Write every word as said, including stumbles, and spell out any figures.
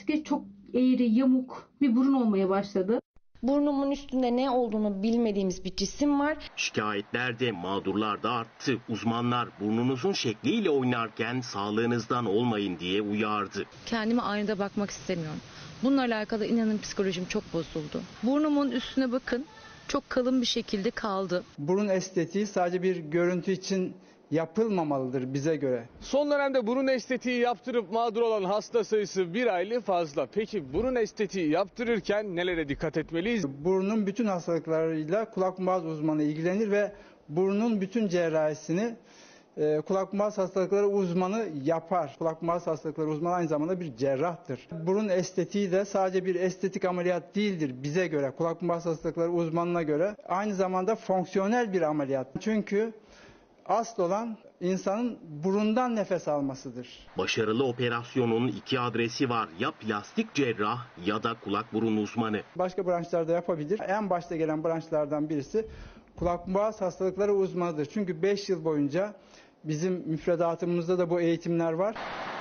gittikçe çok eğri, yamuk bir burun olmaya başladı. Burnumun üstünde ne olduğunu bilmediğimiz bir cisim var. Şikayetler de mağdurlar da arttı. Uzmanlar burnunuzun şekliyle oynarken sağlığınızdan olmayın diye uyardı. Kendime aynada bakmak istemiyorum. Bununla alakalı inanın psikolojim çok bozuldu. Burnumun üstüne bakın, çok kalın bir şekilde kaldı. Burun estetiği sadece bir görüntü için yapılmamalıdır bize göre. Son dönemde burun estetiği yaptırıp mağdur olan hasta sayısı bir aylık fazla. Peki burun estetiği yaptırırken nelere dikkat etmeliyiz? Burnun bütün hastalıklarıyla kulak boğaz uzmanı ilgilenir ve burnun bütün cerrahisini e, kulak boğaz hastalıkları uzmanı yapar. Kulak boğaz hastalıkları uzmanı aynı zamanda bir cerrahtır. Burun estetiği de sadece bir estetik ameliyat değildir bize göre. Kulak boğaz hastalıkları uzmanına göre aynı zamanda fonksiyonel bir ameliyat. Çünkü asıl olan insanın burundan nefes almasıdır. Başarılı operasyonun iki adresi var. Ya plastik cerrah ya da kulak burun uzmanı. Başka branşlarda yapabilir. En başta gelen branşlardan birisi kulak boğaz hastalıkları uzmanıdır. Çünkü beş yıl boyunca bizim müfredatımızda da bu eğitimler var.